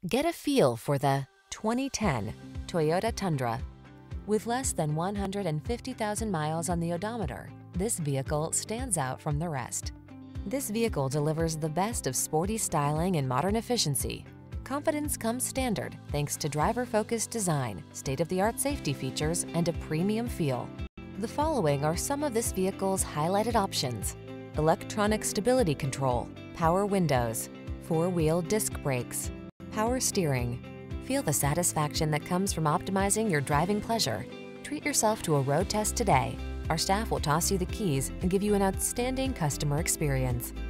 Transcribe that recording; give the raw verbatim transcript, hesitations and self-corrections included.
Get a feel for the twenty ten Toyota Tundra. With less than one hundred fifty thousand miles on the odometer, this vehicle stands out from the rest. This vehicle delivers the best of sporty styling and modern efficiency. Confidence comes standard thanks to driver-focused design, state-of-the-art safety features, and a premium feel. The following are some of this vehicle's highlighted options: electronic stability control, power windows, four-wheel disc brakes, power steering. Feel the satisfaction that comes from optimizing your driving pleasure. Treat yourself to a road test today. Our staff will toss you the keys and give you an outstanding customer experience.